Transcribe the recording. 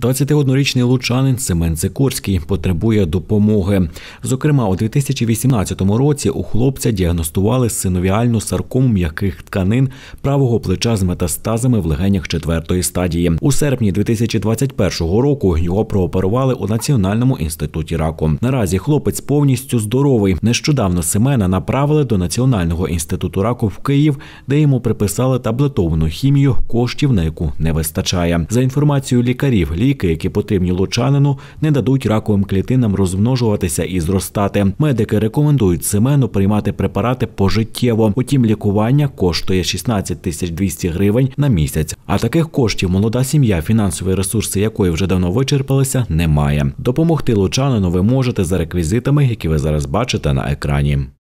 21-річний лучанин Семен Сикорський потребує допомоги. Зокрема, у 2018 році у хлопця діагностували синовіальну саркому м'яких тканин правого плеча з метастазами в легенях 4-ї стадії. У серпні 2021 року його прооперували у Національному інституті раку. Наразі хлопець повністю здоровий. Нещодавно Семена направили до Національного інституту раку в Київ, де йому приписали таблетовану хімію, коштів на яку не вистачає. За інформацією лікарів, ліки, які потрібні лучанину, не дадуть раковим клітинам розмножуватися і зростати. Медики рекомендують Семену приймати препарати пожиттєво. Утім, лікування коштує 16 200 гривень на місяць. А таких коштів молода сім'я, фінансові ресурси якої вже давно вичерпалися, не має. Допомогти лучанину ви можете за реквізитами, які ви зараз бачите на екрані.